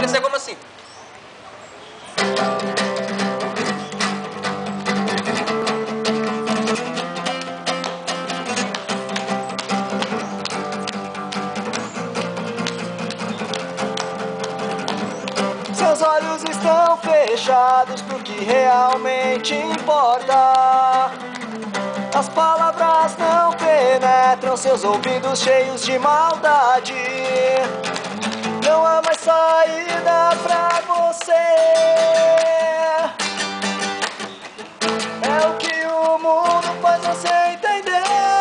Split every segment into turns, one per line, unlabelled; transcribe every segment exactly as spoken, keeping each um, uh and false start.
parecer como assim.
Seus olhos estão fechados pro que realmente importa. As palavras não penetram seus ouvidos cheios de maldade. Não há mais saída pra você. É o que o mundo faz você entender.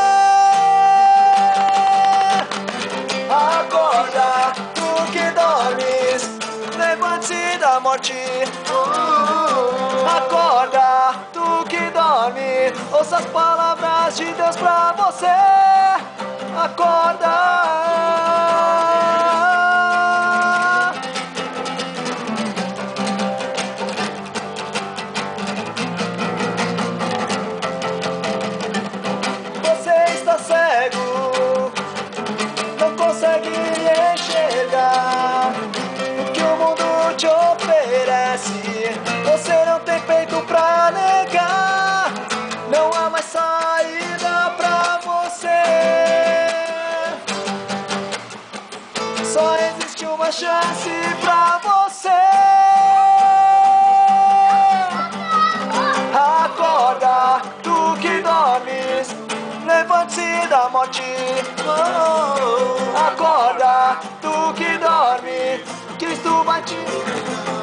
Acorda, tu que dormes, levante-se da morte. Acorda, tu que dorme, ouça as palavras de Deus pra você. Acorda. Você está cego, não consegue enxergar o que o mundo te oferece. Você não tem peito pra negar. Não há mais saída pra você. Só existe uma chance pra você. Acorda, tu que dormes, levante-se da morte. Acorda, tu que dorme, Cristo vai te